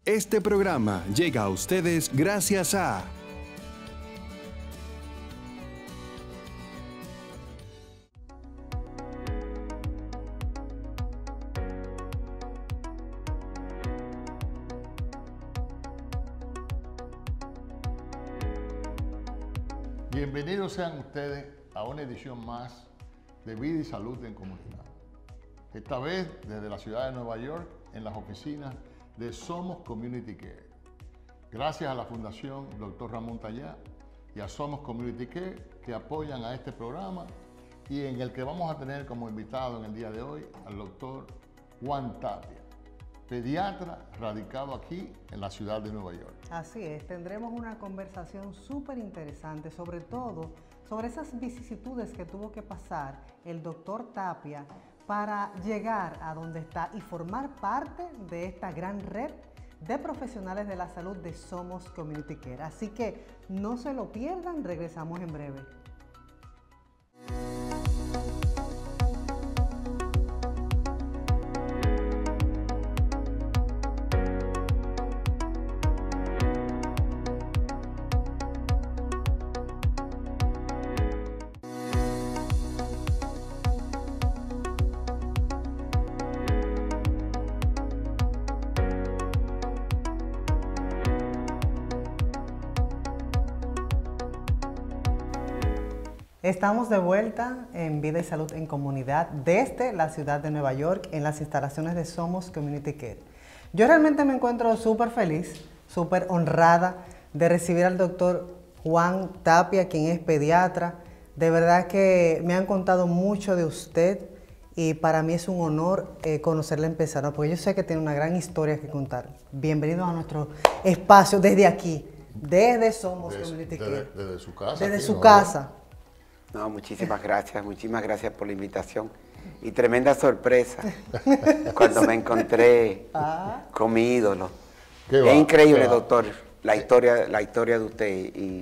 Este programa llega a ustedes gracias a Bienvenidos sean ustedes a una edición más de Vida y Salud en Comunidad. Esta vez desde la ciudad de Nueva York, en las oficinas de Somos Community Care. Gracias a la Fundación Dr. Ramón Tallá y a Somos Community Care que apoyan a este programa y en el que vamos a tener como invitado en el día de hoy al doctor Juan Tapia, pediatra radicado aquí en la ciudad de Nueva York. Así es, tendremos una conversación súper interesante, sobre todo sobre esas vicisitudes que tuvo que pasar el doctor Tapia para llegar a donde está y formar parte de esta gran red de profesionales de la salud de Somos Community Care. Así que no se lo pierdan, regresamos en breve. Estamos de vuelta en Vida y Salud en Comunidad desde la ciudad de Nueva York en las instalaciones de Somos Community Care. Yo realmente me encuentro súper feliz, súper honrada de recibir al doctor Juan Tapia, quien es pediatra. De verdad que me han contado mucho de usted y para mí es un honor conocerle en persona, porque yo sé que tiene una gran historia que contar. Bienvenido a nuestro espacio desde aquí, desde Somos Community Care. Desde su casa. Desde aquí, su ¿no? casa. No, muchísimas gracias por la invitación y tremenda sorpresa cuando me encontré con mi ídolo. Es increíble, doctor, la historia de usted y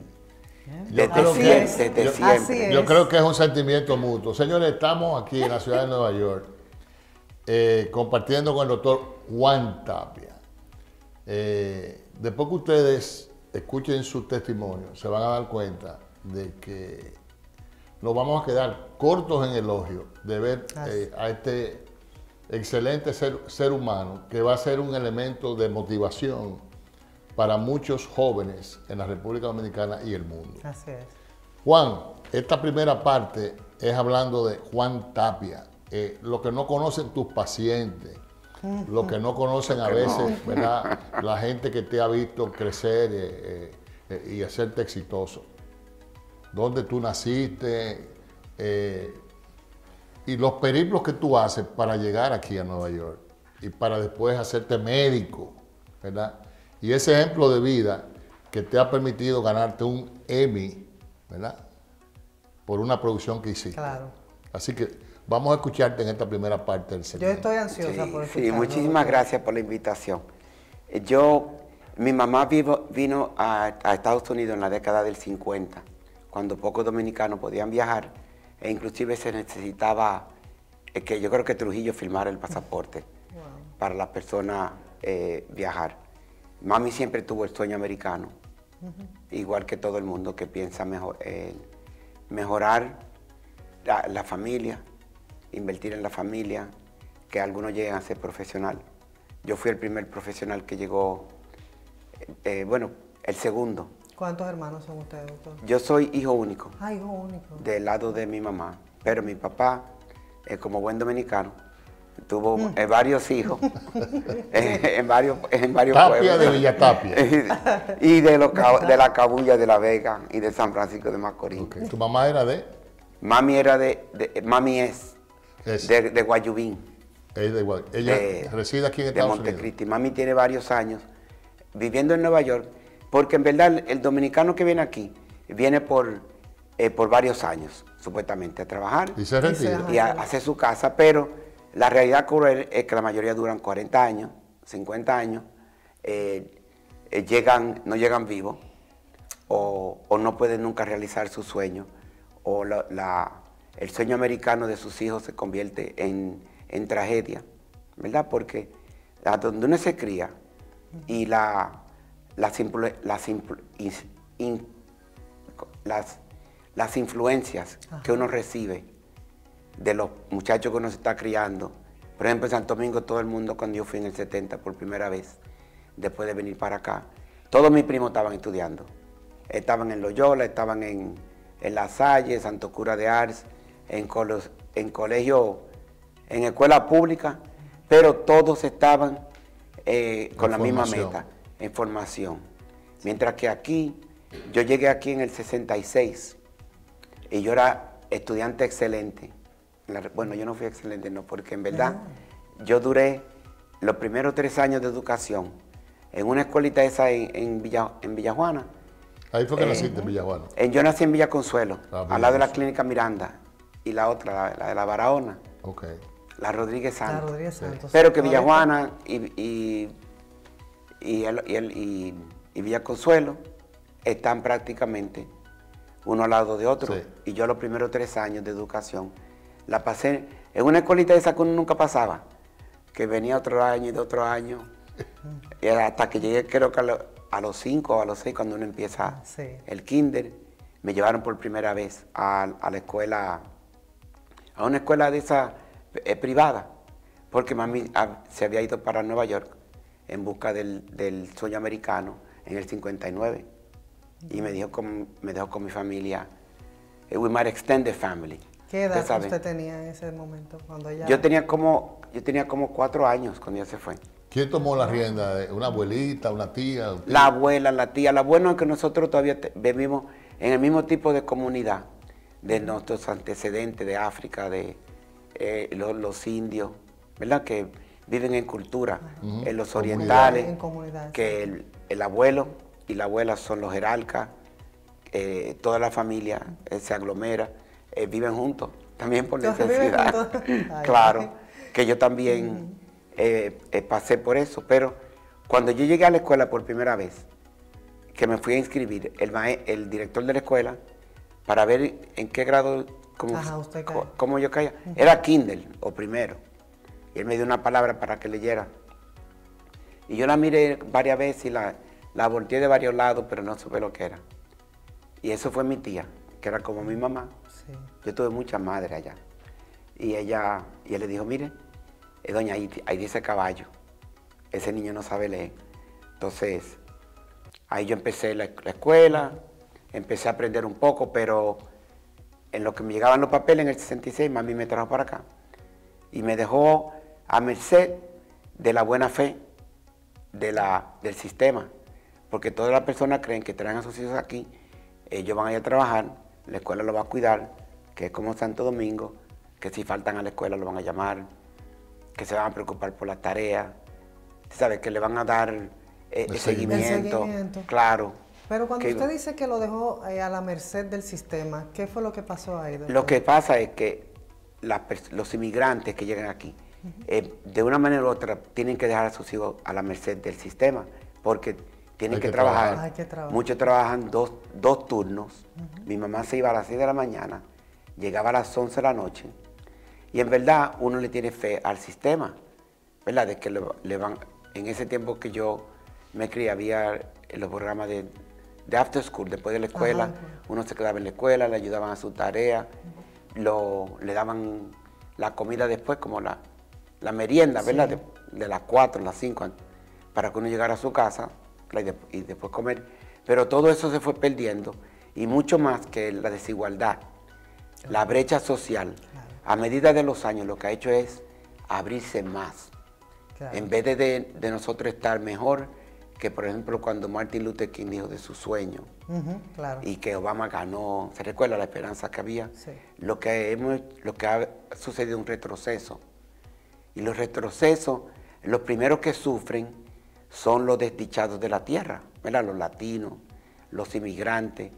desde siempre. Yo creo que es un sentimiento mutuo. Señores, estamos aquí en la ciudad de Nueva York compartiendo con el doctor Juan Tapia. Después que ustedes escuchen su testimonio, se van a dar cuenta de que nos vamos a quedar cortos en elogio de ver a este excelente ser humano que va a ser un elemento de motivación para muchos jóvenes en la República Dominicana y el mundo. Así es. Juan, esta primera parte es hablando de Juan Tapia. Lo que no conocen tus pacientes, lo que no conocen a veces, ¿verdad? La gente que te ha visto crecer y hacerte exitoso. Dónde tú naciste y los periplos que tú haces para llegar aquí a Nueva York y para después hacerte médico, ¿verdad? Y ese ejemplo de vida que te ha permitido ganarte un Emmy, ¿verdad? Por una producción que hiciste. Claro. Así que vamos a escucharte en esta primera parte del segmento. Yo estoy ansiosa por escucharlo. Sí, muchísimas gracias por la invitación. Mi mamá vino a Estados Unidos en la década del 50, cuando pocos dominicanos podían viajar, e inclusive se necesitaba que yo creo que Trujillo firmara el pasaporte para las personas viajar. Mami siempre tuvo el sueño americano, igual que todo el mundo que piensa mejorar la familia, invertir en la familia, que algunos lleguen a ser profesional. Yo fui el primer profesional que llegó, el segundo. ¿Cuántos hermanos son ustedes, doctor? Yo soy hijo único. Ah, hijo único. Del lado de mi mamá, pero mi papá, como buen dominicano, tuvo varios hijos en varios Tapia pueblos. de Villa Tapia. Y de la Cabulla de La Vega y de San Francisco de Macorís. Okay. ¿Tu mamá era de? Mami es de Guayubín. Ella reside aquí en Estados Unidos. Montecristi. Mami tiene varios años viviendo en Nueva York, porque en verdad el dominicano que viene aquí viene por varios años, supuestamente, a trabajar y se retira y a hacer su casa, pero la realidad cruel es que la mayoría duran 40 años, 50 años, no llegan vivos o no pueden nunca realizar su sueño, o el sueño americano de sus hijos se convierte en tragedia, ¿verdad? Porque donde uno se cría, y las influencias que uno recibe de los muchachos que uno se está criando. Por ejemplo, en Santo Domingo, todo el mundo, cuando yo fui en el 70 por primera vez, después de venir para acá, todos mis primos estaban estudiando. Estaban en Loyola, estaban en La Salle, Santo Cura de Ars, en colegio, en escuela pública, pero todos estaban con la misma meta, en formación. Mientras que aquí, yo llegué aquí en el 66 y yo era estudiante excelente. Bueno, yo no fui excelente, no, porque en verdad yo duré los primeros 3 años de educación en una escuelita esa en Villajuana. Ahí fue que naciste, en Villajuana. Yo nací en Villa Consuelo, al lado de la Clínica Miranda, y la otra, la de la Barahona, la Rodríguez Santos. La Rodríguez Santos. Pero que Villajuana y Villa Consuelo están prácticamente uno al lado de otro. Sí. Y yo los primeros 3 años de educación la pasé en una escuelita esa que uno nunca pasaba, que venía otro año y de otro año, y hasta que llegué, creo que a los 5 o a los 6, cuando uno empieza el kinder, me llevaron por primera vez a la escuela, a una escuela de esa privada, porque mami se había ido para Nueva York en busca del sueño americano en el 59, y me dejó con mi familia, with my extended family. ¿Qué edad usted tenía en ese momento cuando ella? Yo tenía como 4 años cuando ella se fue. ¿Quién tomó la rienda? ¿Una abuelita, una tía? ¿Un tío? La abuela, la tía. Lo bueno es que nosotros todavía vivimos en el mismo tipo de comunidad de nuestros antecedentes de África, de los indios, ¿verdad? Que viven en cultura, en los orientales, en comunidad, que el abuelo y la abuela son los jerarcas, toda la familia se aglomera. Viven juntos, también por necesidad. Claro, que yo también pasé por eso, pero cuando yo llegué a la escuela por primera vez, que me fui a inscribir, el director de la escuela, para ver en qué grado, cómo yo caía, era kinder o primero, y él me dio una palabra para que leyera. Y yo la miré varias veces y la volteé de varios lados, pero no supe lo que era. Y eso fue mi tía, que era como mi mamá. Sí. Yo tuve mucha madre allá. Y él le dijo, mire, doña, ahí dice caballo. Ese niño no sabe leer. Entonces, ahí yo empecé la escuela, empecé a aprender un poco, pero en lo que me llegaban los papeles en el 66, mami me trajo para acá. Y me dejó a merced de la buena fe del sistema. Porque todas las personas creen que traen a sus hijos aquí, ellos van a ir a trabajar, la escuela lo va a cuidar, que es como Santo Domingo, que si faltan a la escuela lo van a llamar, que se van a preocupar por las tareas, ¿sabes? Que le van a dar seguimiento, claro. Pero cuando usted dice que lo dejó a la merced del sistema, ¿qué fue lo que pasó ahí, doctor? Lo que pasa es que los inmigrantes que llegan aquí, de una manera u otra, tienen que dejar a sus hijos a la merced del sistema, porque tienen que trabajar. Muchos trabajan dos turnos. Mi mamá se iba a las 6 de la mañana, llegaba a las 11 de la noche. Y en verdad uno le tiene fe al sistema, ¿verdad? De que le van. En ese tiempo que yo me crié había los programas de after school, después de la escuela. Uno se quedaba en la escuela, le ayudaban a su tarea, le daban la comida después, como la merienda, ¿verdad? De las 4, las 5, para que uno llegara a su casa y después comer. Pero todo eso se fue perdiendo, y mucho más que la desigualdad, la brecha social. A medida de los años lo que ha hecho es abrirse más. En vez de nosotros estar mejor, que por ejemplo cuando Martin Luther King dijo de su sueño, y que Obama ganó, ¿se recuerda la esperanza que había? Sí. Lo que ha sucedido es un retroceso. Y los retrocesos, los primeros que sufren son los desdichados de la tierra, ¿verdad? Los latinos, los inmigrantes,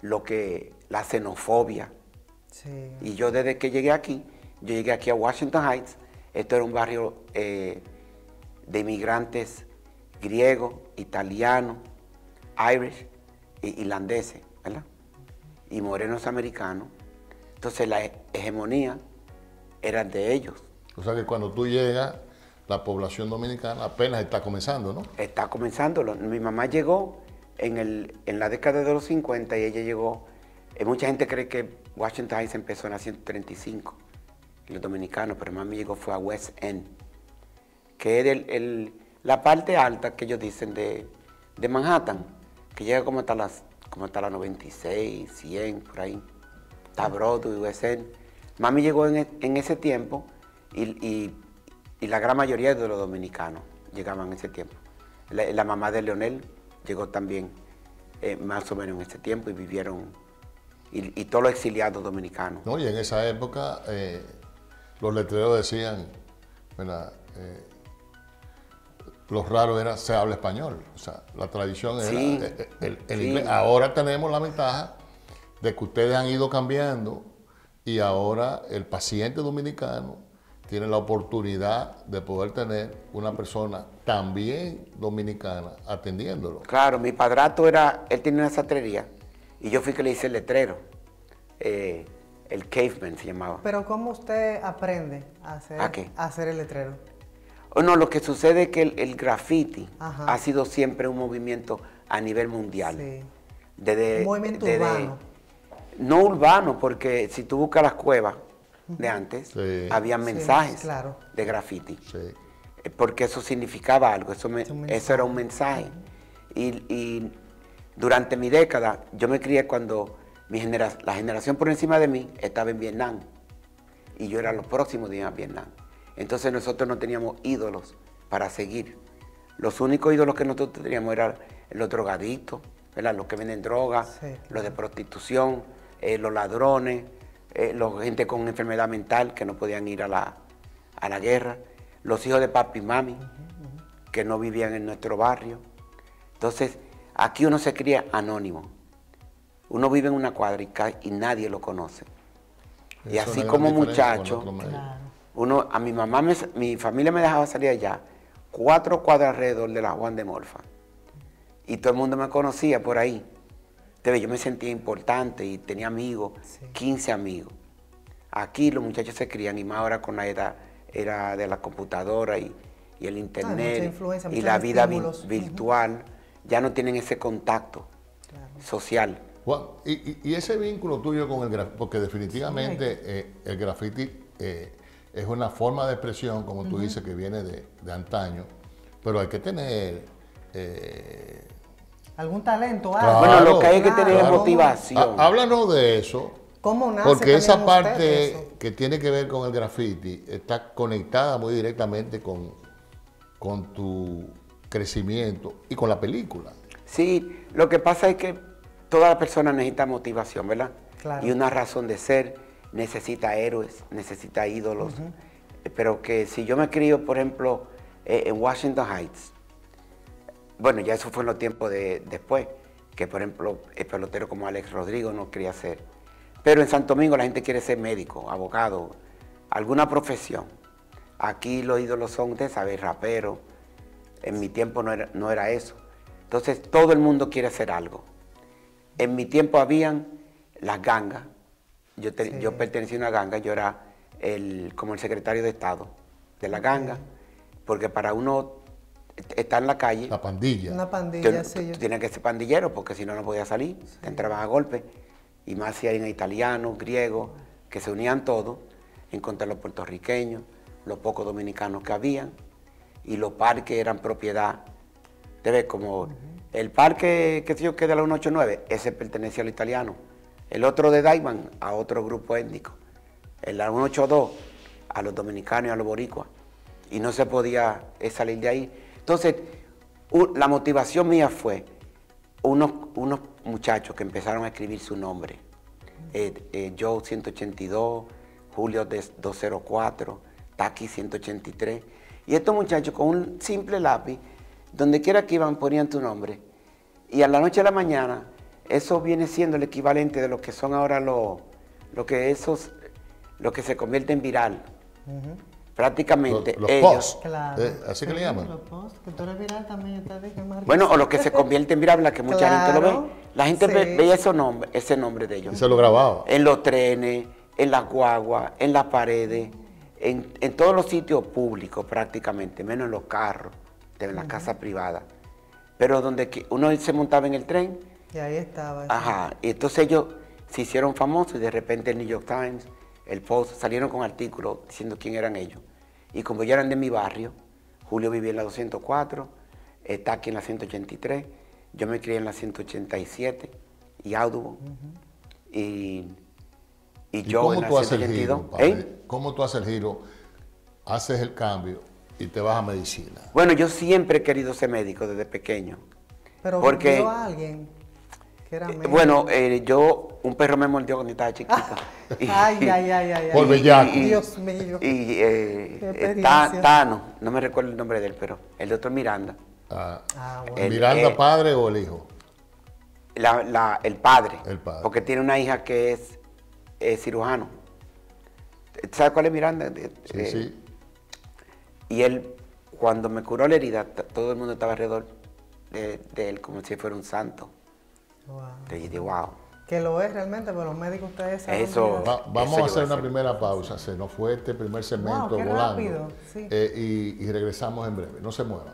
la xenofobia. Sí. Y yo desde que llegué aquí a Washington Heights. Esto era un barrio de inmigrantes griegos, italianos, irish, irlandeses, ¿verdad? Y morenos americanos. Entonces la hegemonía era de ellos. O sea que cuando tú llegas, la población dominicana apenas está comenzando, ¿no? Está comenzando. Mi mamá llegó en la década de los 50 y ella llegó. Mucha gente cree que Washington Heights empezó en la 135, los dominicanos, pero mami llegó fue a West End, que es la parte alta que ellos dicen de Manhattan, que llega como hasta la 96, 100, por ahí. Está Broadway, West End. Mami llegó en ese tiempo y la gran mayoría de los dominicanos llegaban en ese tiempo. La mamá de Leonel llegó también más o menos en ese tiempo y vivieron, y todos los exiliados dominicanos. No, y en esa época los letreros decían, ¿verdad? Lo raro era se habla español, o sea, la tradición era Sí, el sí. inglés. Ahora tenemos la ventaja de que ustedes han ido cambiando y ahora el paciente dominicano tiene la oportunidad de poder tener una persona también dominicana atendiéndolo. Claro, mi padrastro él tenía una sastrería y yo fui que le hice el letrero, el caveman se llamaba. Pero ¿cómo usted aprende ¿A qué? a hacer el letrero? No, lo que sucede es que el graffiti Ajá. ha sido siempre un movimiento a nivel mundial. Sí. Desde, Un movimiento desde- urbano. No urbano, porque si tú buscas las cuevas de antes, Sí. había Sí, mensajes claro. de graffiti. Sí. Porque eso significaba algo, Es un mensaje. eso era un mensaje. Y durante mi década, yo me crié cuando la generación por encima de mí estaba en Vietnam. Y yo era los próximos de ir a Vietnam. Entonces nosotros no teníamos ídolos para seguir. Los únicos ídolos que nosotros teníamos eran los drogadictos, ¿verdad? Los que venden drogas, Sí, los de prostitución, los ladrones, la gente con enfermedad mental que no podían ir a la guerra, los hijos de papi y mami que no vivían en nuestro barrio. Entonces, aquí uno se cría anónimo. Uno vive en una cuadra y nadie lo conoce. Y Esa es así una como gran diferencia con muchacho, otros medios. Claro. a mi familia me dejaba salir allá, 4 cuadras alrededor de la Juan de Morfa. Y todo el mundo me conocía por ahí. Entonces yo me sentía importante y tenía amigos, Sí. 15 amigos. Aquí los muchachos se crían y más ahora con la era de la computadora y el mucha internet influencia, y muchos la vida estímulos. virtual, ya no tienen ese contacto social. Juan, y ese vínculo tuyo con el graffiti, porque definitivamente el graffiti es una forma de expresión, como tú dices, que viene de antaño, pero hay que tener... ¿Algún talento? Claro, algo? Bueno, lo que hay que Claro. tener es ¿Cómo- motivación. Háblanos de eso, ¿Cómo nace porque esa también usted parte eso? que tiene que ver con el graffiti está conectada muy directamente con tu crecimiento y con la película. Sí, lo que pasa es que toda persona necesita motivación, ¿verdad? Claro. Y una razón de ser, necesita héroes, necesita ídolos. Pero que si yo me crío, por ejemplo, en Washington Heights, bueno, ya eso fue en los tiempos después, que por ejemplo, el pelotero como Alex Rodrigo no quería ser. Pero en Santo Domingo la gente quiere ser médico, abogado, alguna profesión. Aquí los ídolos son, usted sabe, rapero. En mi tiempo no era eso. Entonces todo el mundo quiere hacer algo. En mi tiempo habían las gangas. Yo pertenecía a una ganga, yo era como el secretario de Estado de la ganga, porque para uno estar en la calle, La pandilla. Una pandilla, sí. tú tienes que ser pandillero, porque si no, no podías salir, te entrabas a golpe. Y más si eran italianos, griegos, que se unían todos en contra de los puertorriqueños, los pocos dominicanos que habían, y los parques eran propiedad. Te ves como el parque que de la 189, ese pertenecía a los italianos. El otro de Diamond a otro grupo étnico. El 182 a los dominicanos y a los boricuas. Y no se podía salir de ahí. Entonces, la motivación mía fue unos muchachos que empezaron a escribir su nombre. Joe 182, Julio 204, Taki 183. Y estos muchachos con un simple lápiz, donde quiera que iban ponían tu nombre. Y a la noche a la mañana, eso viene siendo el equivalente de lo que son ahora lo que se convierte en viral. Prácticamente Los ellos. posts, Claro. así que le llaman. Los posts, que tú eres viral también, yo te dije, Marcos. Bueno, o lo que se convierte en viral, la que mucha gente lo Claro, ve. La gente sí. veía ese nombre de ellos. Y se lo grababa. En los trenes, en las guaguas, en las paredes, en todos los sitios públicos prácticamente, menos en los carros, en las casas privadas. Pero donde uno se montaba en el tren. Y ahí estaba. Ajá, y entonces ellos se hicieron famosos y de repente el New York Times, el Post, salieron con artículos diciendo quién eran ellos. Y como ya eran de mi barrio, Julio vivía en la 204, Taki en la 183, yo me crié en la 187 y Audubon. Y yo en la 182. ¿Cómo tú haces el giro? Haces el cambio y te vas a medicina. Bueno, yo siempre he querido ser médico desde pequeño. Pero porque vio a alguien que era médico. Bueno, un perro me mordió cuando estaba chiquito. Ay. Por bellaco. Dios mío. Y Tano, no me recuerdo el nombre de él, pero el doctor Miranda. Bueno. ¿Miranda padre o el hijo? El padre. El padre. Porque tiene una hija que es cirujano. ¿Sabes cuál es Miranda? Sí. Y él, cuando me curó la herida, todo el mundo estaba alrededor de él como si fuera un santo. Wow. Entonces yo dije, wow. Que lo es realmente, pero los médicos ustedes saben. Eso. Vamos yo a hacer voy a una primera pausa. Se nos fue este primer segmento Wow, qué volando. rápido, sí. Y regresamos en breve. No se muevan.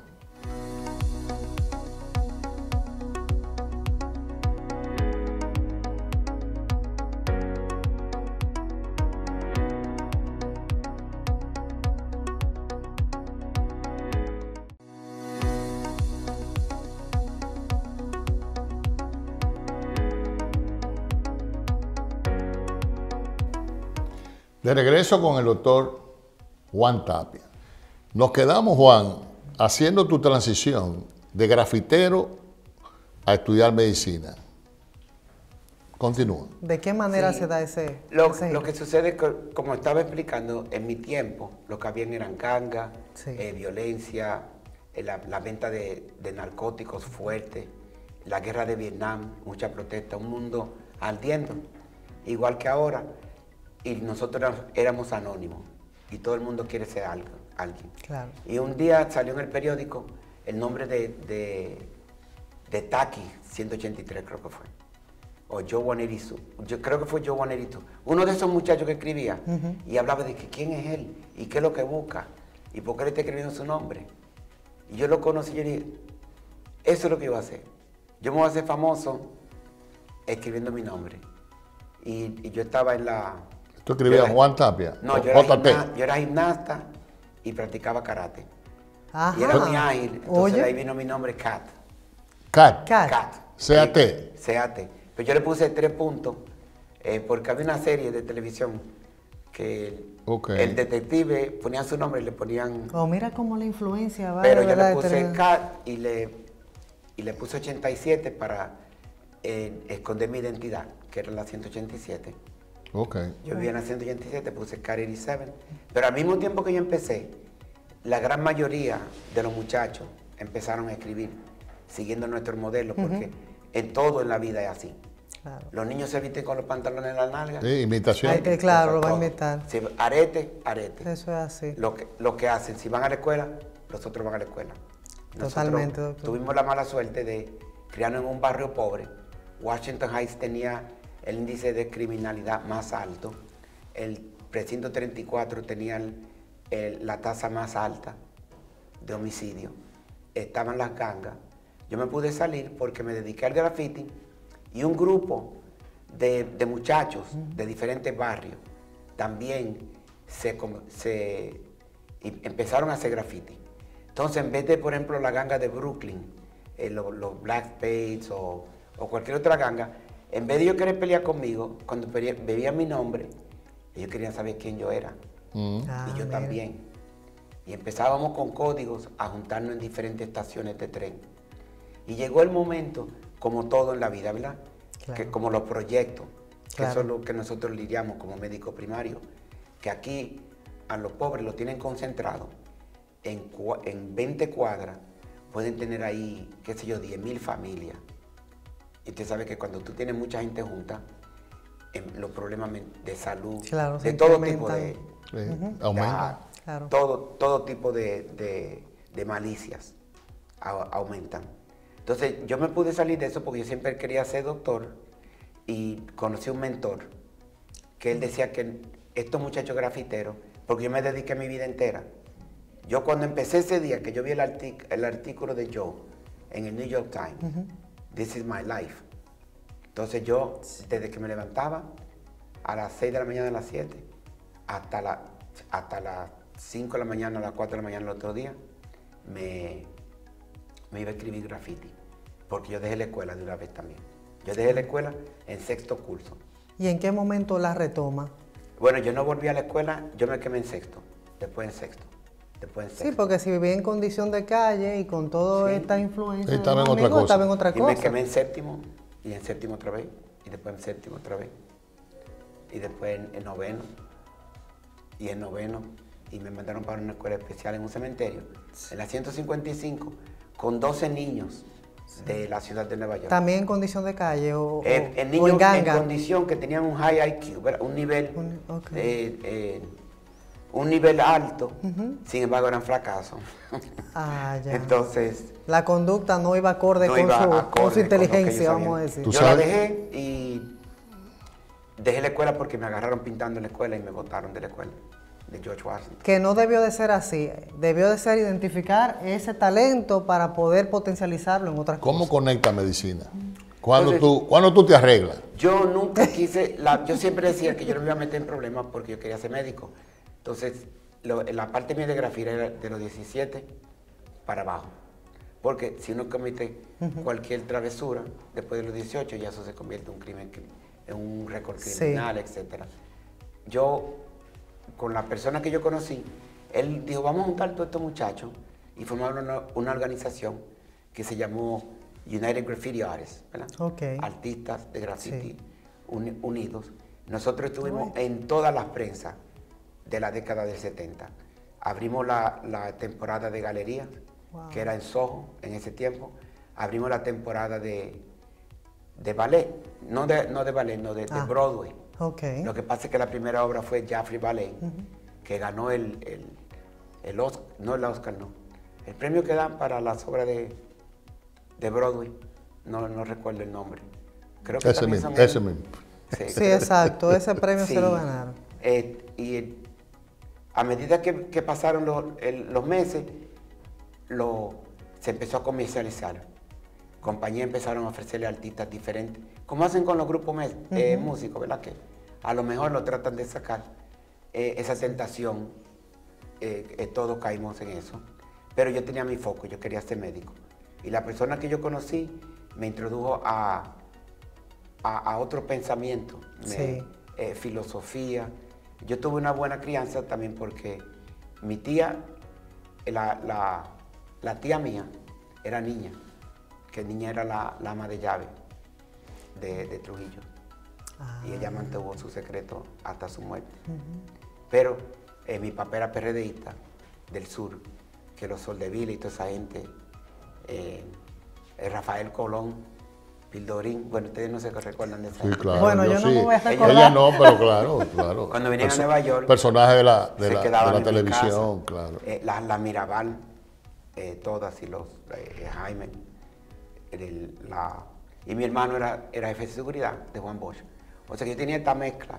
De regreso con el doctor Juan Tapia. Nos quedamos, Juan, haciendo tu transición de grafitero a estudiar medicina. Continúa. ¿De qué manera Sí. se da ese Lo giro? que sucede es que, como estaba explicando, en mi tiempo, lo que habían eran gangas, Sí. violencia, la venta de narcóticos fuertes, la guerra de Vietnam, mucha protesta, un mundo ardiendo, igual que ahora. Y nosotros éramos anónimos y todo el mundo quiere ser alguien. Claro. Y un día salió en el periódico el nombre de Taki 183, creo que fue. O Joe 182. Yo creo que fue Joe 182. Uno de esos muchachos que escribía y hablaba de que quién es él y qué es lo que busca y por qué le está escribiendo su nombre. Y yo lo conocí y yo dije, eso es lo que iba a hacer. Yo me voy a hacer famoso escribiendo mi nombre. Y yo estaba en la... ¿Tú escribías Juan Tapia? No, yo era gimnasta y practicaba karate. Ajá. Y era muy ágil, entonces Oye. de ahí vino mi nombre Cat. Cat. Cat. C-A-T. C-A-T. Pero yo le puse 3 puntos porque había una serie de televisión que el detective ponía su nombre y le ponían... Oh, mira cómo la influencia va. pero de yo verdad, le puse de Cat y le puse 87 para esconder mi identidad, que era la 187. Ok. Yo vivía en la 187, puse Cat 87. Pero al mismo tiempo que yo empecé, la gran mayoría de los muchachos empezaron a escribir, siguiendo nuestro modelo, porque en todo en la vida es así. Claro. Los niños se visten con los pantalones en la nalga. Sí, imitación. Ay, que claro, lo va a Todo. imitar. Si arete. Eso es así. Lo que hacen, si van a la escuela, los otros van a la escuela. Nosotros Totalmente, doctor. tuvimos la mala suerte de criarnos en un barrio pobre. Washington Heights tenía el índice de criminalidad más alto. El precinto 34 tenía la tasa más alta de homicidio. Estaban las gangas. Yo me pude salir porque me dediqué al graffiti y un grupo de muchachos de diferentes barrios también empezaron a hacer graffiti. Entonces, en vez de, por ejemplo, la ganga de Brooklyn, los Black Spades o cualquier otra ganga, en vez de ellos querer pelear conmigo, cuando veían mi nombre, ellos querían saber quién yo era. Y yo mira. también. Y empezábamos con códigos a juntarnos en diferentes estaciones de tren. Y llegó el momento, como todo en la vida, ¿verdad? Claro. Que como los proyectos, que Claro. eso es lo que nosotros lidiamos como médicos primarios, que aquí a los pobres los tienen concentrados en 20 cuadras, pueden tener ahí, qué sé yo, 10.000 familias. Y usted sabe que cuando tú tienes mucha gente junta, los problemas de salud, Claro, se de todo tipo incrementan. Aumenta. Claro. todo tipo de malicias aumentan. Entonces yo me pude salir de eso porque yo siempre quería ser doctor y conocí un mentor que él decía que estos muchachos grafiteros porque yo me dediqué mi vida entera. Yo cuando empecé ese día, que yo vi el artículo de Joe en el New York Times, This is my life. Entonces yo, desde que me levantaba, a las 6 de la mañana, a las 7, hasta las 5 de la mañana, a las 4 de la mañana el otro día, me iba a escribir graffiti, porque yo dejé la escuela de una vez también. Yo dejé la escuela en 6º curso. ¿Y en qué momento la retoma? Bueno, yo no volví a la escuela, yo me quemé en 6º, después en 6º. Sí, porque si vivía en condición de calle y con toda esta influencia, estaba en otra cosa. Estaba en otra y cosa. me quemé en 7º, y en 7º otra vez, y después en 7º otra vez, y después en 9º, y en 9º, y me mandaron para una escuela especial en un cementerio, en la 155, con 12 niños de la ciudad de Nueva York. ¿También en condición de calle o niños en ganga? en condición que tenían un high IQ, ¿verdad? Un nivel... Okay. Un nivel alto, sin embargo eran fracasos. Ah, ya. Entonces... La conducta no iba acorde, con su inteligencia, vamos a decir. Yo la dejé y dejé la escuela porque me agarraron pintando en la escuela y me botaron de la escuela de George Washington. Que no debió de ser así, debió de ser identificar ese talento para poder potencializarlo en otras ¿Cómo cosas. conecta medicina? ¿Cuándo tú te arreglas? Yo nunca quise, yo siempre decía que yo no me iba a meter en problemas porque yo quería ser médico. Entonces, la parte mía de grafía era de los 17 para abajo. Porque si uno comete cualquier travesura, después de los 18 ya eso se convierte en un crimen, en un récord criminal, etc. Yo, con la persona que yo conocí, él dijo, vamos a juntar todos estos muchachos y formar una organización que se llamó United Graffiti Artists, ¿verdad? Okay. Artistas de graffiti unidos. Nosotros estuvimos en todas las prensas de la década del 70. Abrimos la temporada de galerías, que era en Soho en ese tiempo. Abrimos la temporada de ballet, no de ballet, no de Broadway. Okay. Lo que pasa es que la primera obra fue Jaffrey Ballet, que ganó el Oscar, no el Oscar, no. El premio que dan para las obras de Broadway, no recuerdo el nombre. Creo que ese mismo. Sí, exacto, ese premio se lo ganaron. Y a medida que pasaron los meses, se empezó a comercializar. Compañías empezaron a ofrecerle artistas diferentes, como hacen con los grupos músicos, ¿verdad? Que a lo mejor lo tratan de sacar. Esa tentación, todos caímos en eso. Pero yo tenía mi foco, yo quería ser médico. Y la persona que yo conocí me introdujo a otro pensamiento, filosofía. Yo tuve una buena crianza también porque mi tía, la tía mía, era niña, que niña era la ama de llave de Trujillo. Y ella mantuvo su secreto hasta su muerte. Pero mi papá era PRDista del sur, que los Soldevila y toda esa gente, Rafael Colón, Pildorín, bueno, ustedes no se recuerdan de esa gente. Claro, bueno, yo no me voy a recordar. Ella no, pero claro. Cuando vinieron a Nueva York, personajes de la en televisión, casa, claro. La Mirabal, todas, y los Jaime, y mi hermano era jefe de seguridad de Juan Bosch. O sea que yo tenía esta mezcla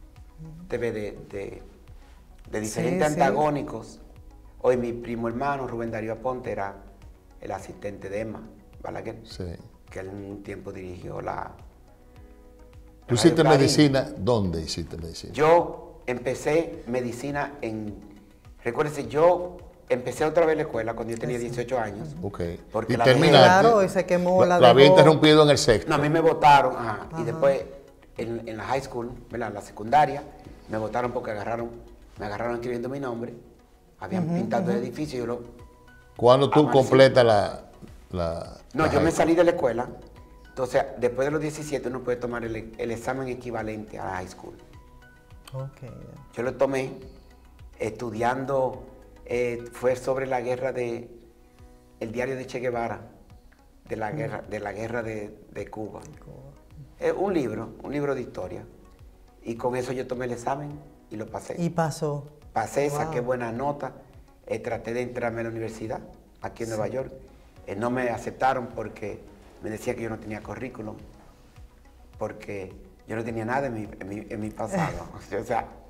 de diferentes antagónicos. Hoy mi primo hermano, Rubén Darío Aponte, era el asistente de Emma Balaguer, que en un tiempo dirigió la... ¿Tú hiciste medicina? ¿Dónde hiciste medicina? Yo empecé medicina recuérdese, yo empecé otra vez la escuela cuando yo tenía 18 años. Ok. Porque ¿Y la terminaste? Claro, y se quemó la había interrumpido en el 6º. No, a mí me votaron, y después en la high school, ¿verdad? En la secundaria, me votaron porque me agarraron escribiendo mi nombre, habían pintado el edificio y yo ¿Cuándo tú completas No, yo me salí de la escuela, entonces después de los 17 uno puede tomar el examen equivalente a la high school. Yo lo tomé estudiando, fue sobre la guerra el diario de Che Guevara, de la guerra de Cuba. Un libro de historia. Y con eso yo tomé el examen y lo pasé. Y pasó. Pasé, saqué buenas notas, traté de entrarme a la universidad aquí en Nueva York. No me aceptaron porque me decía que yo no tenía currículum, porque yo no tenía nada en mi pasado. O sea,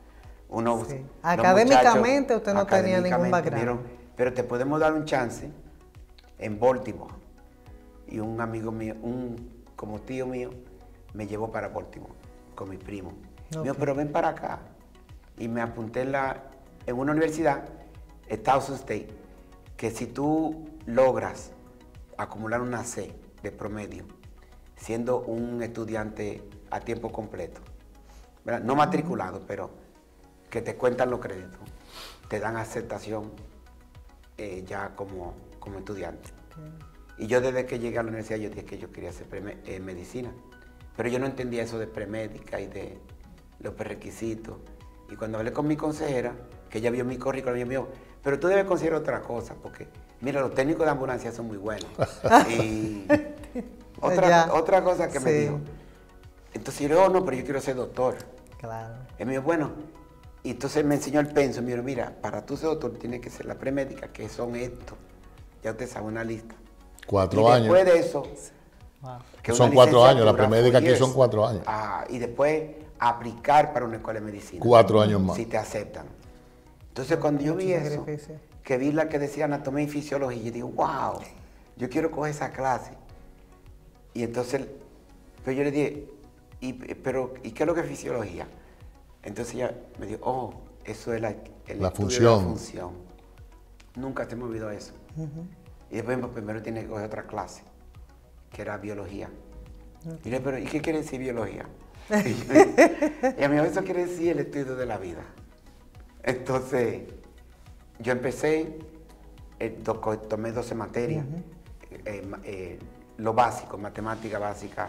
Uno, Sí. los Académicamente muchachos, usted no tenía ningún académicamente background. pero te podemos dar un chance en Baltimore. Y un amigo mío, como tío mío, me llevó para Baltimore con mi primo. Me dijo, pero ven para acá. Y me apunté en una universidad, Towson State, que si tú logras acumular una C de promedio, siendo un estudiante a tiempo completo, ¿verdad? No matriculado, pero que te cuentan los créditos, te dan aceptación ya como estudiante. Y yo desde que llegué a la universidad yo dije que yo quería hacer medicina, pero yo no entendía eso de premédica y de los prerequisitos. Y cuando hablé con mi consejera, que ella vio mi currículum, ella me dijo, pero tú debes considerar otra cosa, porque mira, los técnicos de ambulancia son muy buenos. Y otra cosa que me dijo, entonces yo, no, pero yo quiero ser doctor. Claro. Y me dijo, bueno, y entonces me enseñó el penso, me dijo, mira, para tú ser doctor tienes que ser la premédica, que son estos. Ya usted sabe una lista. 4 años. Después de eso, Wow. que Son una 4 años, la licenciatura, premédica 4 aquí years. son 4 años. Y después aplicar para una escuela de medicina. 4 años más. Si te aceptan. Entonces cuando yo vi Mucho eso, sacrificio. que vi la que decía anatomía y fisiología, yo digo, wow, yo quiero coger esa clase. Y entonces, pero yo le dije, ¿y qué es lo que es fisiología? Entonces ella me dijo, oh, eso es el La estudio función. de la función. Nunca se me olvidó eso. Y después primero tiene que coger otra clase, que era biología. Y yo le dije, pero ¿y qué quiere decir biología? Y a mí eso quiere decir el estudio de la vida. Entonces, yo empecé, tomé 12 materias, lo básico, matemática básica,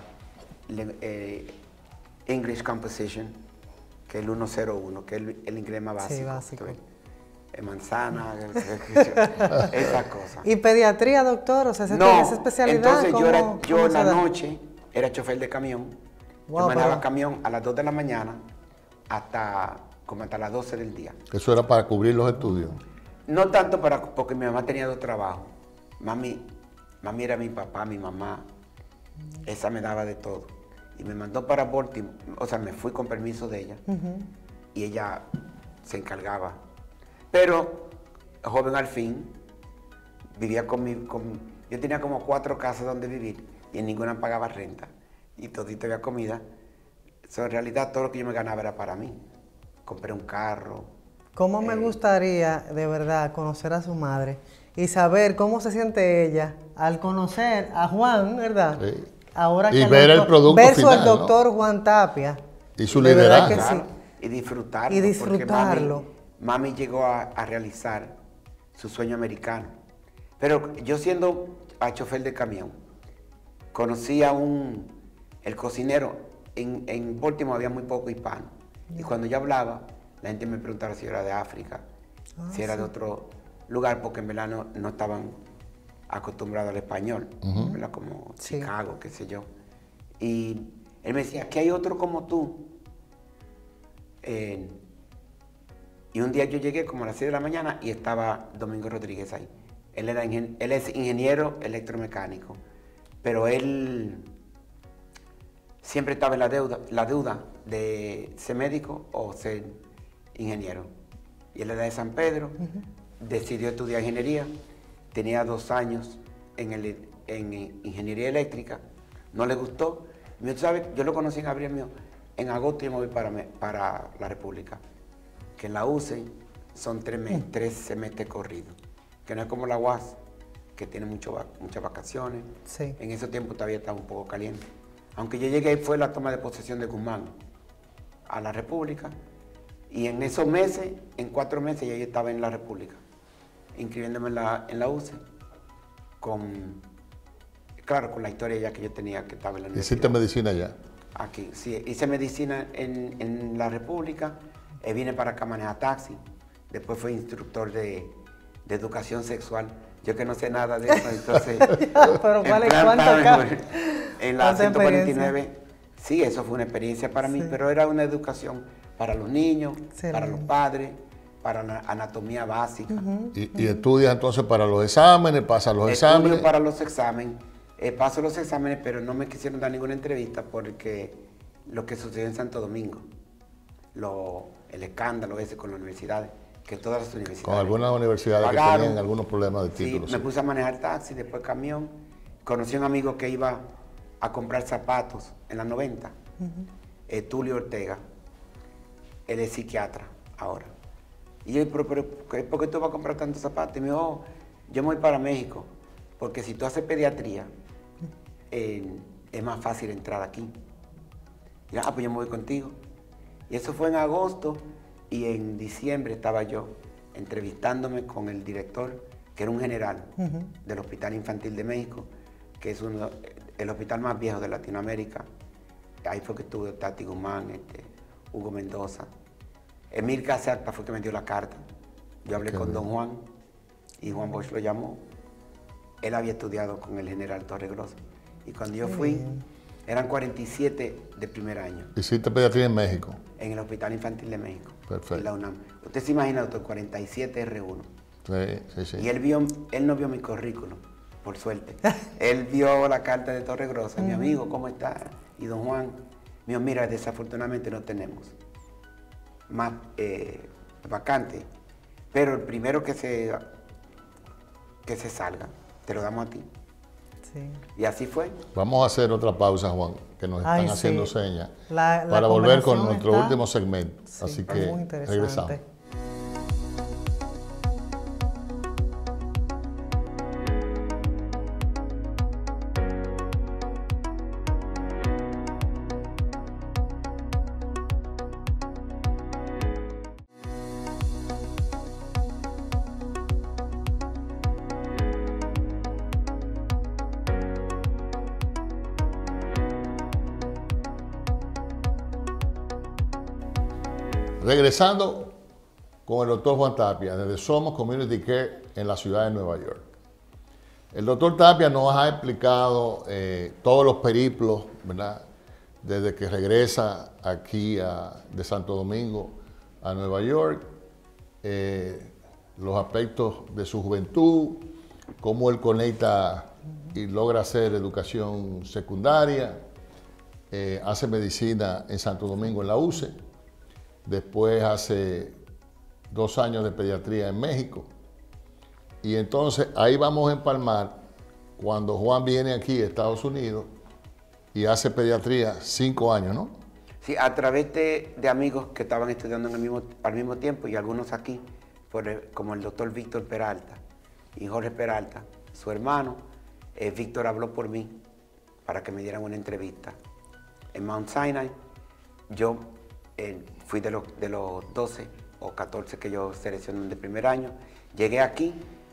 English Composition, que es el 101, que es el inglés más básico. Sí, básico. Manzana, esas cosas. ¿Y pediatría, doctor? O sea, ¿se tiene esa especialidad? Entonces ¿Cómo yo en se la da? noche era chofer de camión. Wow, yo manejaba pero- camión a las 2 de la mañana hasta las 12 del día. Eso era para cubrir los estudios. No tanto porque mi mamá tenía 2 trabajos. Mami era mi papá, mi mamá. Esa me daba de todo. Y me mandó para Baltimore, o sea, me fui con permiso de ella. Y ella se encargaba. Pero, joven al fin, vivía yo tenía como 4 casas donde vivir y en ninguna pagaba renta. Y todito había comida. En realidad todo lo que yo me ganaba era para mí. Compré un carro. ¿Cómo me gustaría, de verdad, conocer a su madre y saber cómo se siente ella al conocer a Juan, ¿verdad? Sí. Ahora Y que ver el producto versus final, el ¿no? doctor Juan Tapia. Y su De verdad liderazgo. que sí. Claro, y disfrutarlo. Y porque disfrutarlo. Mami llegó a realizar su sueño americano. Pero yo siendo chofer de camión, conocí a el cocinero. En Baltimore había muy poco hispano. Y cuando yo hablaba, la gente me preguntaba si era de África, si era de otro lugar, porque en verdad no estaban acostumbrados al español, ¿verdad? Como Sí. Chicago, qué sé yo. Y él me decía, aquí hay otro como tú. Y un día yo llegué como a las 6 de la mañana y estaba Domingo Rodríguez ahí. Él es ingeniero electromecánico, pero él siempre estaba en la deuda de ser médico o ser ingeniero. Y él era de San Pedro, decidió estudiar ingeniería, tenía 2 años en ingeniería eléctrica, no le gustó. Me dijo, ¿sabes? Yo lo conocí en abril, mío. En agosto yo me voy para la República. Que en la UCE son 3 semestres corridos, que no es como la UAS, que tiene muchas vacaciones. Sí. En ese tiempo todavía estaba un poco caliente. Aunque yo llegué, fue la toma de posesión de Guzmán a la República. Y en esos meses, en 4 meses, ya yo estaba en la República, inscribiéndome en la UCE, con la historia ya que yo tenía, que estaba en la universidad. Hiciste medicina ya. Aquí, sí, hice medicina en la República, vine para acá a manejar taxi, después fui instructor de educación sexual. Yo que no sé nada de eso, entonces... Pero ¿cuál es plan, cuánto estaba acá? en la ¿Cuánta 149, sí, eso fue una experiencia para mí, Sí. pero era una educación para los niños, Excelente. para los padres, para la anatomía básica. Y estudias entonces para los exámenes, pasas los Estudio exámenes. para los exámenes, paso los exámenes, pero no me quisieron dar ninguna entrevista porque lo que sucedió en Santo Domingo. el escándalo ese con las universidades, que todas las universidades... Con algunas universidades pagaron. que tenían algunos problemas de títulos. Sí, me puse a manejar taxi, después camión. Conocí a un amigo que iba a comprar zapatos en las 90, Tulio Ortega. Él es psiquiatra ahora. Y yo, pero ¿por qué tú vas a comprar tantos zapatos? Y me dijo, oh, yo me voy para México, porque si tú haces pediatría, es más fácil entrar aquí. Y pues yo me voy contigo. Y eso fue en agosto, y en diciembre estaba yo entrevistándome con el director, que era un general del Hospital Infantil de México, que es el hospital más viejo de Latinoamérica. Ahí fue que estuvo Tati Guzmán, Hugo Mendoza. Emil Casacta fue que me dio la carta. Yo hablé con don Juan y Juan Bosch lo llamó. Él había estudiado con el general Torregrosa. Y cuando yo fui, eran 47 de primer año. ¿Hiciste pediatría en México? En el Hospital Infantil de México. Perfecto. En la UNAM. Usted se imagina, doctor, 47 R1. Sí. Y él no vio mi currículum, por suerte. Él vio la carta de Torregrosa. Mi amigo, ¿cómo está? Y don Juan, me dijo, mira, desafortunadamente no tenemos más vacante, pero el primero que se salga, te lo damos a ti. Sí. Y así fue. Vamos a hacer otra pausa, Juan, que nos están haciendo señas, para volver con nuestro último segmento. Sí, así que muy interesante. regresamos. Regresando con el doctor Juan Tapia, desde Somos Community Care en la ciudad de Nueva York. El doctor Tapia nos ha explicado todos los periplos, ¿verdad? Desde que regresa aquí de Santo Domingo a Nueva York, los aspectos de su juventud, cómo él conecta y logra hacer educación secundaria, hace medicina en Santo Domingo en la UCE. Después hace 2 años de pediatría en México. Y entonces ahí vamos a empalmar cuando Juan viene aquí a Estados Unidos y hace pediatría 5 años, ¿no? Sí, a través de amigos que estaban estudiando al mismo tiempo y algunos aquí, como el doctor Víctor Peralta y Jorge Peralta, su hermano. Víctor habló por mí para que me dieran una entrevista. En Mount Sinai, yo fui de los 12 o 14 que yo seleccioné de primer año. Llegué aquí,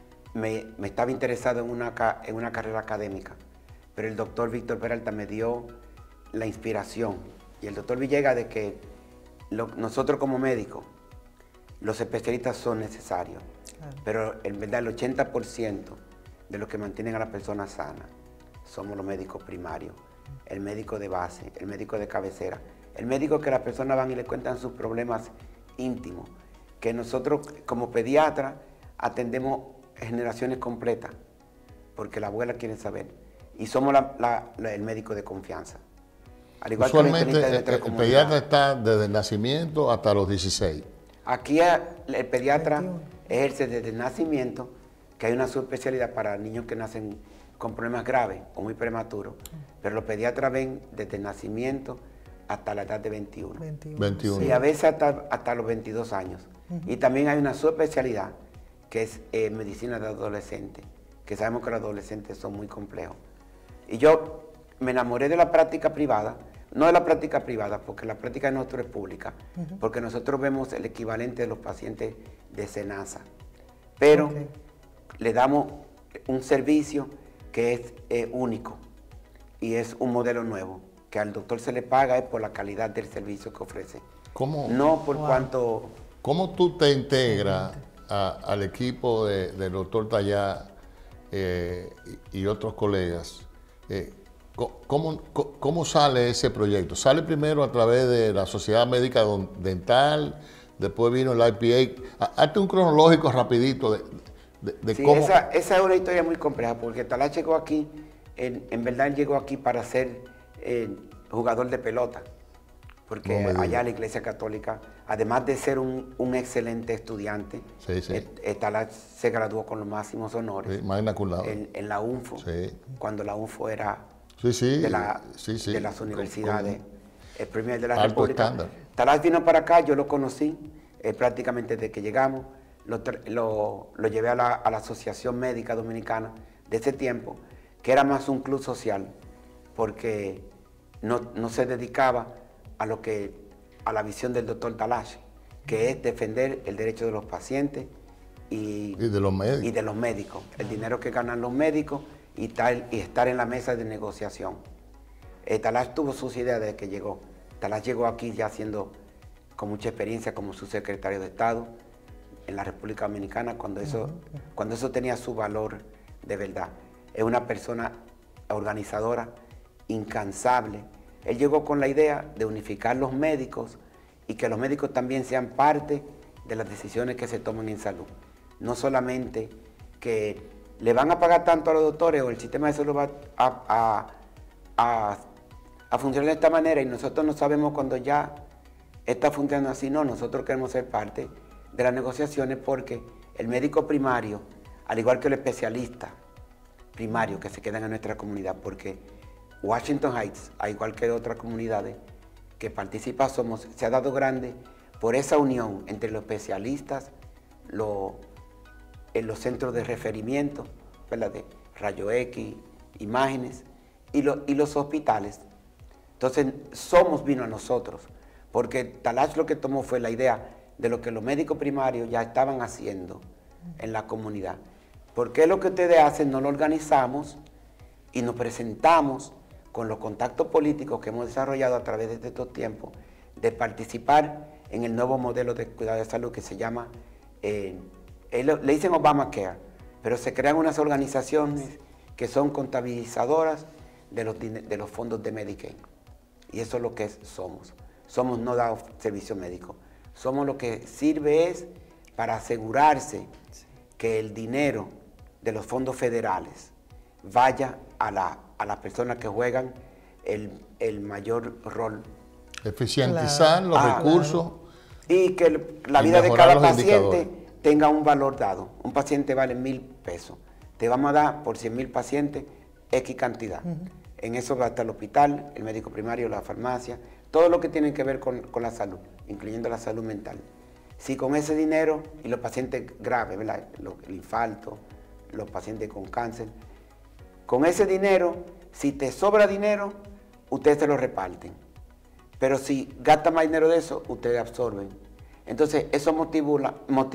me estaba interesado en una carrera académica, pero el doctor Víctor Peralta me dio la inspiración. Y el doctor Villegas de que nosotros como médicos, los especialistas son necesarios, pero en verdad el 80% de los que mantienen a la persona sana somos los médicos primarios, el médico de base, el médico de cabecera. El médico que las personas van y le cuentan sus problemas íntimos, que nosotros como pediatras atendemos generaciones completas, porque la abuela quiere saber, y somos el médico de confianza. Al igual usualmente que el pediatra está desde el nacimiento hasta los 16. Aquí el pediatra ejerce desde el nacimiento, que hay una subespecialidad para niños que nacen con problemas graves o muy prematuros, pero los pediatras ven desde el nacimiento hasta la edad de 21. 21. Y a veces hasta los 22 años. Y también hay una subespecialidad que es medicina de adolescentes, que sabemos que los adolescentes son muy complejos. Y yo me enamoré de la práctica privada, no de la práctica privada, porque la práctica de nosotros es pública, porque nosotros vemos el equivalente de los pacientes de SENASA, pero le damos un servicio que es único y es un modelo nuevo, que al doctor se le paga es por la calidad del servicio que ofrece. ¿Cómo? No por cuánto... ¿Cómo tú te integras al equipo del doctor Tallá y otros colegas? ¿Cómo sale ese proyecto? ¿Sale primero a través de la Sociedad Médica Dental? Después vino el IPA. Hazte un cronológico rapidito de sí, cómo... Esa es una historia muy compleja, porque Tallá llegó aquí, en verdad llegó aquí para ser jugador de pelota, porque No me diga. allá la Iglesia Católica, además de ser un excelente estudiante, Sí, sí. Talas se graduó con los máximos honores Sí, magna cum laude. en la UNFO, Sí. cuando la UNFO era Sí, sí. de Sí. las universidades, el primer de la alto República. estándar. Talas vino para acá, yo lo conocí prácticamente desde que llegamos, lo llevé a la Asociación Médica Dominicana de ese tiempo, que era más un club social, porque no se dedicaba a la visión del doctor Talash, que es defender el derecho de los pacientes y de los médicos. y de los médicos, el dinero que ganan los médicos y estar en la mesa de negociación. Talash tuvo sus ideas desde que llegó. Talash llegó aquí ya siendo con mucha experiencia como subsecretario de Estado en la República Dominicana, cuando eso tenía su valor de verdad. Es una persona organizadora, incansable. Él llegó con la idea de unificar los médicos y que los médicos también sean parte de las decisiones que se toman en salud. No solamente que le van a pagar tanto a los doctores o el sistema de salud va a funcionar de esta manera y nosotros no sabemos cuando ya está funcionando así. No, nosotros queremos ser parte de las negociaciones porque el médico primario, al igual que el especialista primario que se quedan en nuestra comunidad, porque Washington Heights, al igual que otras comunidades que participan, se ha dado grande por esa unión entre los especialistas, en los centros de referimiento, ¿verdad? De rayo X, imágenes, y los hospitales. Entonces, Somos vino a nosotros, porque Talash lo que tomó fue la idea de lo que los médicos primarios ya estaban haciendo en la comunidad. ¿Por qué lo que ustedes hacen no lo organizamos y nos presentamos con los contactos políticos que hemos desarrollado a través de estos tiempos, de participar en el nuevo modelo de cuidado de salud que se llama, le dicen Obamacare, pero se crean unas organizaciones que son contabilizadoras de los fondos de Medicaid. Y eso es lo que Somos. Somos no da servicio médico. Somos lo que sirve es para asegurarse que el dinero de los fondos federales vaya a las personas que juegan el mayor rol. Eficientizar los recursos. Y que la y vida de mejorar cada los paciente indicadores. tenga un valor dado. Un paciente vale 1,000 pesos. Te vamos a dar por 100,000 pacientes X cantidad. En eso va a estar el hospital, el médico primario, la farmacia, todo lo que tiene que ver con la salud, incluyendo la salud mental. Si con ese dinero, y los pacientes graves, ¿verdad? El infarto, los pacientes con cáncer, con ese dinero, si te sobra dinero, ustedes se lo reparten. Pero si gasta más dinero de eso, ustedes absorben. Entonces, eso motiva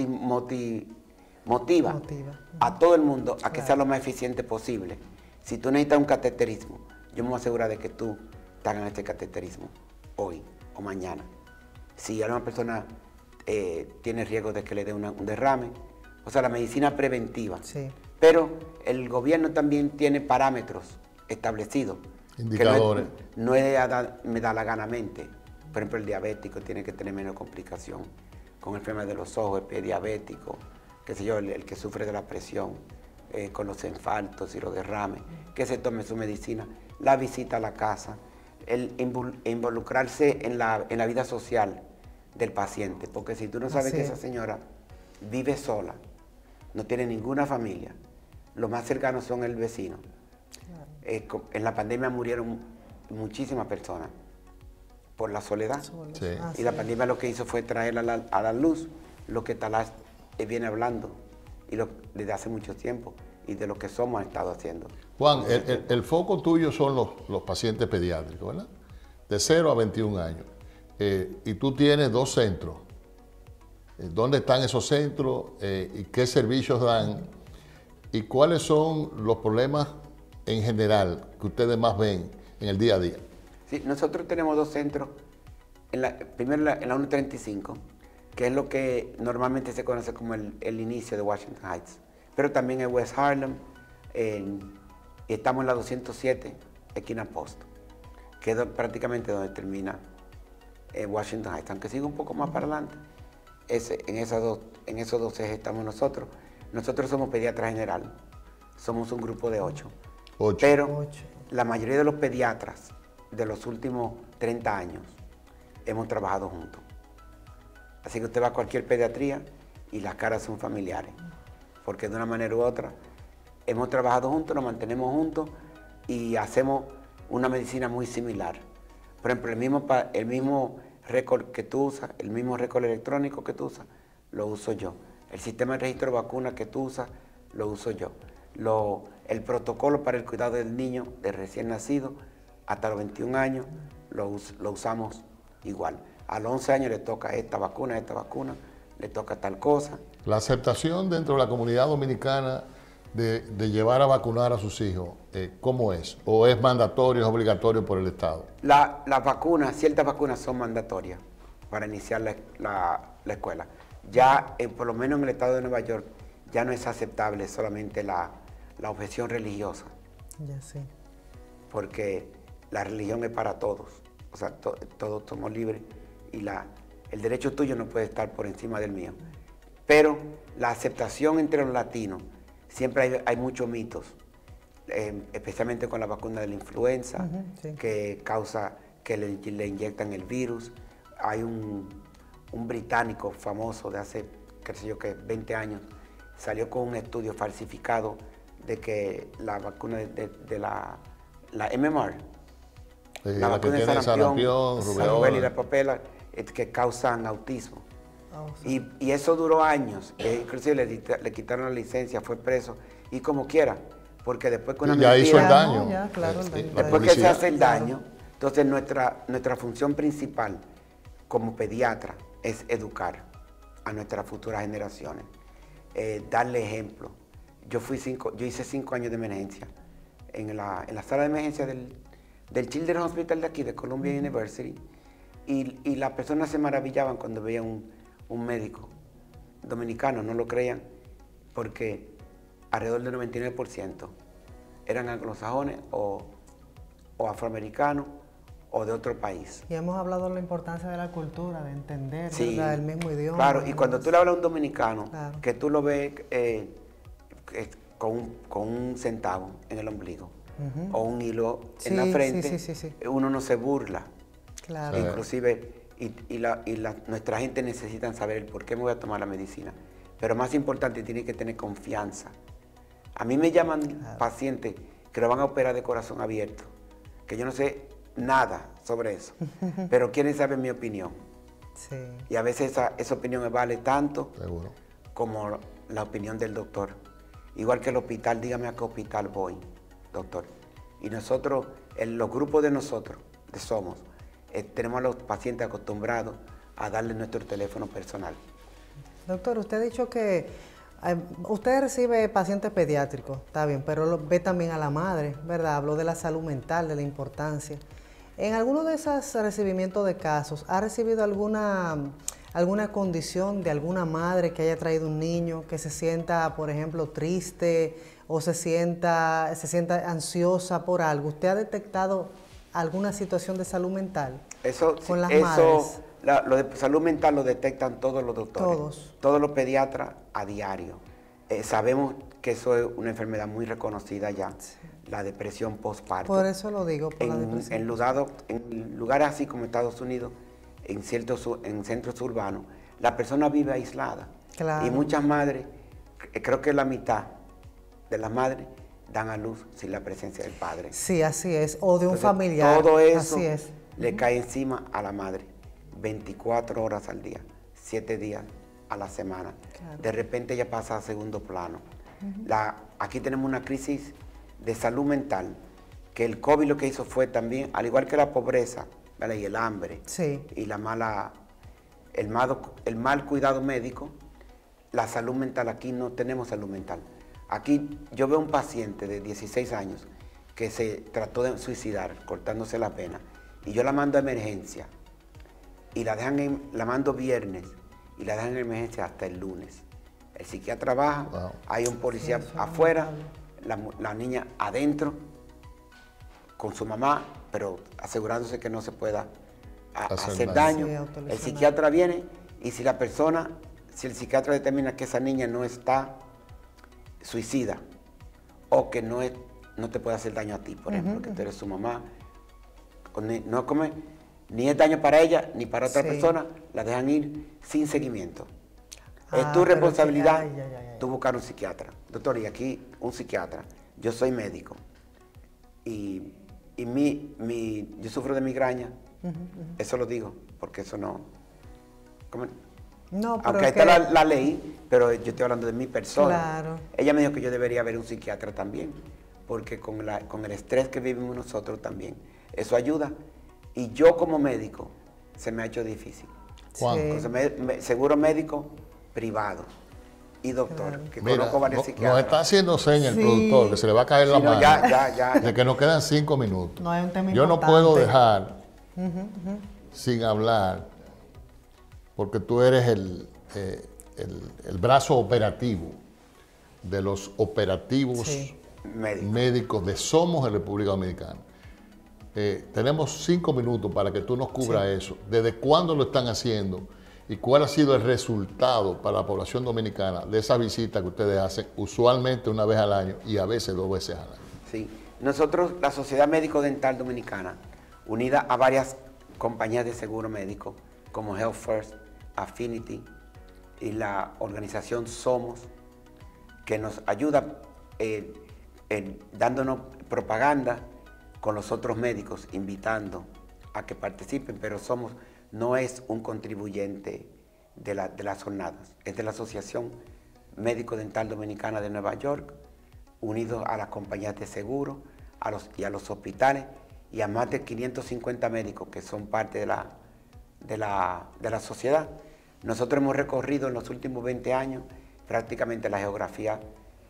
a todo el mundo a que sea lo más eficiente posible. Si tú necesitas un cateterismo, yo me voy a asegurar de que tú te hagas este cateterismo hoy o mañana. Si alguna persona tiene riesgo de que le dé un derrame, o sea, la medicina preventiva. Sí. Pero el gobierno también tiene parámetros establecidos. Indicadores. Que no me da la ganamente. Por ejemplo, el diabético tiene que tener menos complicación. Con el problema de los ojos, el diabético, qué sé yo, el que sufre de la presión, con los infartos y los derrames, que se tome su medicina, la visita a la casa, el involucrarse en la vida social del paciente. Porque si tú no sabes que esa señora vive sola, no tiene ninguna familia, los más cercanos son el vecino. En la pandemia murieron muchísimas personas por la soledad. Sí. Y la pandemia lo que hizo fue traer a la luz lo que Talash viene hablando desde hace mucho tiempo y de lo que Somos ha estado haciendo. Juan, el foco tuyo son los pacientes pediátricos, ¿verdad? De 0 a 21 años. Y tú tienes 2 centros. ¿Dónde están esos centros? ¿Y qué servicios dan? ¿Y cuáles son los problemas en general que ustedes más ven en el día a día? Sí, nosotros tenemos 2 centros. Primero en la 135, que es lo que normalmente se conoce como el inicio de Washington Heights. Pero también en West Harlem, y estamos en la 207, esquina Post, que es prácticamente donde termina Washington Heights, aunque sigue un poco más para adelante. En esos dos ejes estamos nosotros. Nosotros somos pediatra general, somos un grupo de 8. Pero la mayoría de los pediatras de los últimos 30 años hemos trabajado juntos. Así que usted va a cualquier pediatría y las caras son familiares, porque de una manera u otra hemos trabajado juntos, nos mantenemos juntos y hacemos una medicina muy similar. Por ejemplo, el mismo récord que tú usas, el mismo récord electrónico que tú usas, lo uso yo. El sistema de registro de vacunas que tú usas, lo uso yo. El protocolo para el cuidado del niño de recién nacido hasta los 21 años lo usamos igual. A los 11 años le toca esta vacuna, le toca tal cosa. La aceptación dentro de la comunidad dominicana de llevar a vacunar a sus hijos, ¿cómo es? ¿O es mandatorio, es obligatorio por el Estado? Las vacunas, ciertas vacunas son mandatorias para iniciar la escuela. Ya, por lo menos en el estado de Nueva York, ya no es aceptable solamente la objeción religiosa. Ya sí. Porque la religión es para todos. O sea, todos somos libres y el derecho tuyo no puede estar por encima del mío. Pero la aceptación entre los latinos, siempre hay muchos mitos, especialmente con la vacuna de la influenza, sí. que causa que le inyectan el virus. Hay un británico famoso de hace, qué sé yo, 20 años, salió con un estudio falsificado de que la vacuna de la MMR, la vacuna de sarampión, rubéola y la papela, que causan autismo. Oh, sí. Y eso duró años, inclusive le quitaron la licencia, fue preso, y como quiera, porque después con una ya mentira, hizo el daño. No, ya, claro, el daño. después que se hace el daño, entonces nuestra función principal como pediatra es educar a nuestras futuras generaciones, darle ejemplo. Yo hice 5 años de emergencia en la sala de emergencia del Children's Hospital de aquí, de Columbia University, y las personas se maravillaban cuando veían un médico dominicano, no lo creían, porque alrededor del 99% eran anglosajones o afroamericanos o de otro país. Y hemos hablado de la importancia de la cultura, de entender, Sí, ¿verdad? El mismo idioma. Claro, y cuando tú le hablas a un dominicano, Claro. que tú lo ves con un centavo en el ombligo o un hilo en la Sí, frente, sí. uno no se burla. Claro. Inclusive, nuestra gente necesita saber el por qué me voy a tomar la medicina. Pero más importante, tiene que tener confianza. A mí me llaman pacientes que lo van a operar de corazón abierto, que yo no sé nada sobre eso, pero quieren saber mi opinión. Sí. Y a veces esa opinión me vale tanto Seguro. como la opinión del doctor. Igual que el hospital, dígame a qué hospital voy, doctor. Y nosotros, los grupos de nosotros, de Somos, tenemos a los pacientes acostumbrados a darle nuestro teléfono personal. Doctor, usted ha dicho que usted recibe pacientes pediátricos, está bien, pero ve también a la madre, ¿verdad? Habló de la salud mental, de la importancia. En alguno de esos recibimientos de casos, ¿ha recibido alguna condición de alguna madre que haya traído un niño que se sienta, por ejemplo, triste o se sienta ansiosa por algo? ¿Usted ha detectado alguna situación de salud mental con las madres? Lo de salud mental lo detectan todos los doctores. Todos los pediatras a diario. Sabemos que eso es una enfermedad muy reconocida ya, la depresión postparto. Por eso lo digo, por la depresión. En lugares así como Estados Unidos, en centros urbanos, la persona vive aislada. Claro. Y muchas madres, creo que la mitad de las madres dan a luz sin la presencia del padre. Sí, así es, o de un familiar. Todo eso así es. le cae encima a la madre, 24 horas al día, 7 días a la semana. Claro. De repente ella pasa a segundo plano. Aquí tenemos una crisis de salud mental, que el COVID lo que hizo fue también, al igual que la pobreza, ¿vale? Y el hambre, Sí. y el mal cuidado médico, la salud mental, aquí no tenemos salud mental. Aquí yo veo un paciente de 16 años que se trató de suicidar, cortándose la vena, y yo la mando a emergencia, y la mando viernes, y la dejan en emergencia hasta el lunes. El psiquiatra baja, Wow. hay un policía Sí, eso es afuera, lamentable. la niña adentro, con su mamá, pero asegurándose que no se pueda hacer daño. Sí, autolesionar. El psiquiatra viene, y si el psiquiatra determina que esa niña no está suicida, o que no te puede hacer daño a ti, por ejemplo, que tú eres su mamá, ni es daño para ella ni para otra Sí. persona, la dejan ir sin seguimiento. Ah, Es tu pero responsabilidad que- ay. tú buscar un psiquiatra. Doctor, y aquí un psiquiatra. Yo soy médico y yo sufro de migraña. Eso lo digo, porque eso no... ¿cómo? No, pero Aunque es ahí está que- la ley, pero yo estoy hablando de mi persona. Claro. Ella me dijo que yo debería ver un psiquiatra también, porque con el estrés que vivimos nosotros también, eso ayuda. Y yo como médico, se me ha hecho difícil. Juan, Sí. Entonces, seguro médico privado y doctor, Claro. que mira, conozco varios nos psiquiatras. está haciendo señas el Sí. productor que se le va a caer la Sí, no, mano. ya. De que nos quedan 5 minutos. No, es un tema Yo no importante. puedo dejar sin hablar, porque tú eres el brazo operativo de los operativos Sí. Médico. médicos de Somos en República Dominicana. Tenemos 5 minutos para que tú nos cubras eso. ¿Desde cuándo lo están haciendo? ¿Y cuál ha sido el resultado para la población dominicana de esa visita que ustedes hacen usualmente una vez al año y a veces 2 veces al año? Sí. Nosotros, la Sociedad Médico Dental Dominicana, unida a varias compañías de seguro médico, como Health First, Affinity y la organización Somos, que nos ayuda dándonos propaganda con los otros médicos, invitando a que participen, pero Somos no es un contribuyente de las jornadas, es de la Asociación Médico Dental Dominicana de Nueva York, unidos a las compañías de seguro y a los hospitales y a más de 550 médicos que son parte de la sociedad. Nosotros hemos recorrido en los últimos 20 años prácticamente la geografía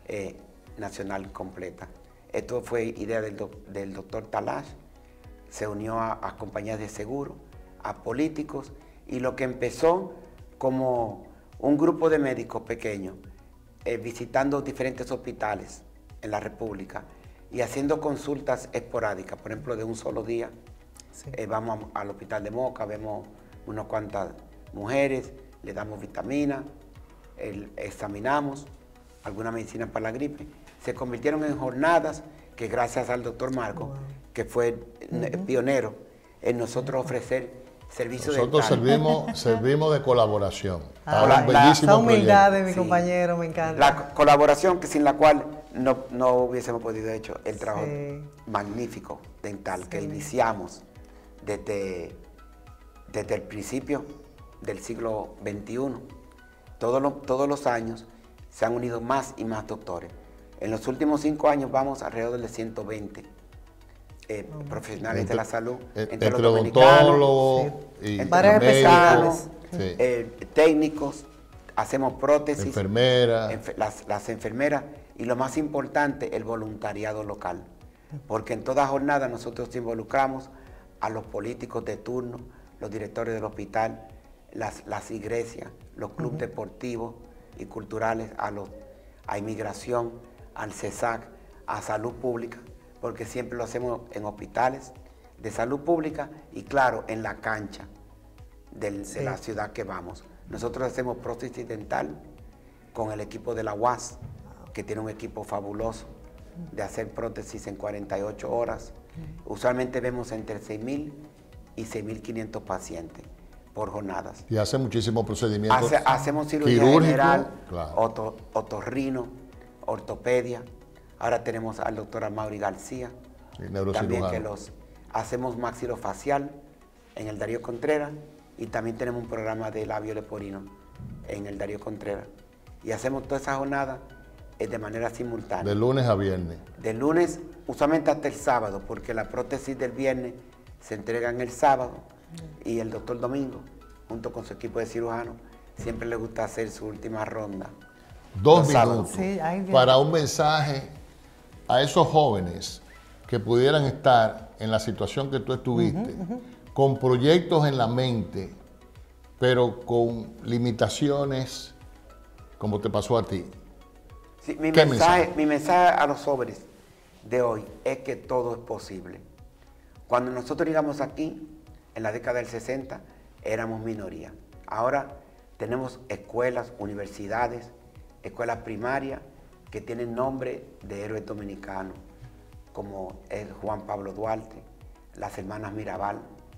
nacional completa. Esto fue idea del doctor Talash, se unió a compañías de seguro, a políticos, y lo que empezó como un grupo de médicos pequeños visitando diferentes hospitales en la República y haciendo consultas esporádicas, por ejemplo, de un solo día. Sí. Vamos al hospital de Moca, vemos unas cuantas mujeres, le damos vitaminas, examinamos alguna medicina para la gripe. Se convirtieron en jornadas que gracias al doctor Marco, que fue pionero en nosotros ofrecer servicios Nosotros dentales. servimos de colaboración. Ah, Para un la- bellísimo esa humildad proyecto. de mi Sí. compañero, me encanta. La colaboración sin la cual no hubiésemos podido hecho el trabajo Sí. magnífico dental que iniciamos desde el principio del siglo XXI. Todos los años se han unido más y más doctores. En los últimos 5 años vamos alrededor de 120 profesionales de la salud, Entre los dominicanos, odontólogos y Varias médicos, especialidades. sí, técnicos, hacemos prótesis, enfermeras. las enfermeras y lo más importante, el voluntariado local. Porque en toda jornada nosotros involucramos a los políticos de turno, los directores del hospital, las iglesias, los clubes deportivos y culturales, a inmigración, al CESAC, a salud pública, porque siempre lo hacemos en hospitales de salud pública y claro, en la cancha de la ciudad que vamos. Nosotros hacemos prótesis dental con el equipo de la UAS, que tiene un equipo fabuloso de hacer prótesis en 48 horas. Usualmente vemos entre 6.000 y 6.500 pacientes por jornadas. Y hace muchísimos procedimientos. Hacemos cirugía quirúrgico, general, claro. otorrino, ortopedia. Ahora tenemos al doctor Amaury García, Y también neurocirujano. que hacemos maxilofacial en el Darío Contreras y también tenemos un programa de labio leporino en el Darío Contreras. Y hacemos toda esa jornada de manera simultánea. De lunes a viernes. De lunes, usualmente hasta el sábado, porque la prótesis del viernes se entregan el sábado y el doctor domingo, junto con su equipo de cirujanos, siempre le gusta hacer su última ronda. 2 Los sábados. minutos Sí, ay, Dios. para un mensaje a esos jóvenes que pudieran estar en la situación que tú estuviste, con proyectos en la mente, pero con limitaciones como te pasó a ti. Sí, mi ¿Qué mensaje a los jóvenes de hoy es que todo es posible. Cuando nosotros llegamos aquí, en la década del 60, éramos minoría. Ahora tenemos escuelas, universidades, escuelas primarias que tienen nombre de héroes dominicanos, como es Juan Pablo Duarte, las hermanas Mirabal,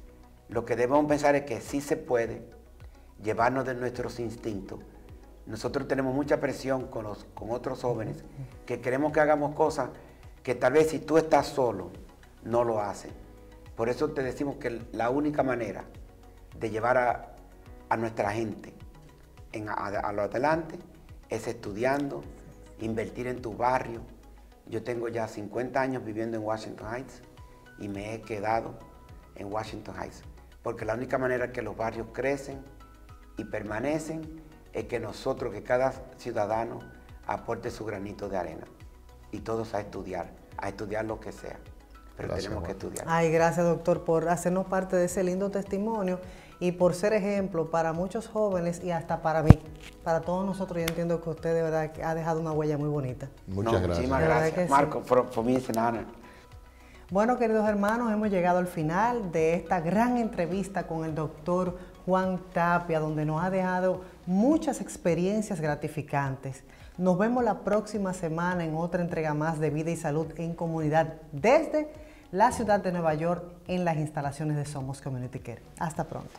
Lo que debemos pensar es que sí se puede llevarnos de nuestros instintos. Nosotros tenemos mucha presión con otros jóvenes que queremos que hagamos cosas que tal vez si tú estás solo, no lo haces. Por eso te decimos que la única manera de llevar a nuestra gente a lo adelante es estudiando, invertir en tu barrio. Yo tengo ya 50 años viviendo en Washington Heights y me he quedado en Washington Heights, porque la única manera que los barrios crecen y permanecen es que nosotros, que cada ciudadano aporte su granito de arena y todos a estudiar lo que sea, pero Gracias, tenemos que Juan. estudiar. Ay, gracias, doctor, por hacernos parte de ese lindo testimonio y por ser ejemplo para muchos jóvenes y hasta para mí, para todos nosotros. Yo entiendo que usted de verdad ha dejado una huella muy bonita. Muchas gracias. Muchísimas De verdad gracias, que sí. Marco. For me it's an honor. Bueno, queridos hermanos, hemos llegado al final de esta gran entrevista con el doctor Juan Tapia, donde nos ha dejado muchas experiencias gratificantes. Nos vemos la próxima semana en otra entrega más de Vida y Salud en Comunidad desde la ciudad de Nueva York en las instalaciones de Somos Community Care. Hasta pronto.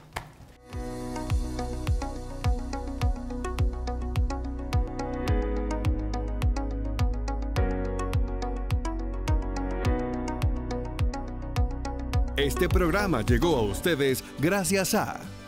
Este programa llegó a ustedes gracias a